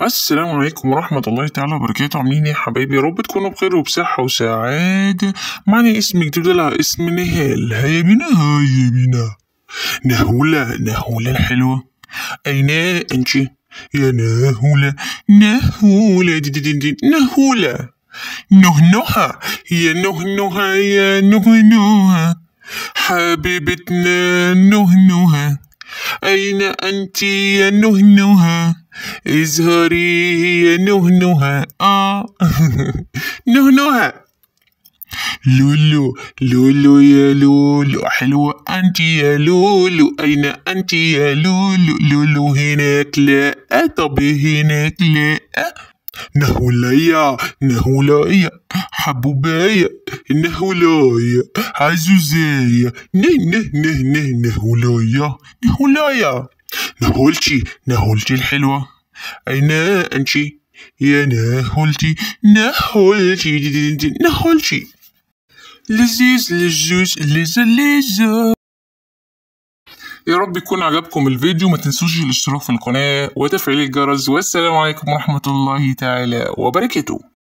السلام عليكم ورحمة الله تعالى وبركاته. عاملين ايه يا حبايبي؟ يا رب تكونوا بخير وبصحة وسعادة. معنا اسم جديد على اسم نهال. هيا بنا هيا بنا. نهولة الحلوة، أين أنت يا نهولة؟ نهولة دي نهولة. نهنها يا نهنها يا نهنها، حبيبتنا نهنها. أين أنت يا نهنها؟ اظهري يا نهنها. نهنها. لولو يا لولو، حلوة أنت يا لولو. أين أنت يا لولو؟ لولو هناك لا، طب هناك لا. نهولايا حبوبايا، نهولايا عزوزايا، نهولايا. نهولتي الحلوة، أين أنت يا نهولتي؟ نهولتي لذيذ للجوز لذة. يا رب يكون عجبكم الفيديو. ما تنسوش الاشتراك في القناة وتفعيل الجرس. والسلام عليكم ورحمة الله تعالى وبركاته.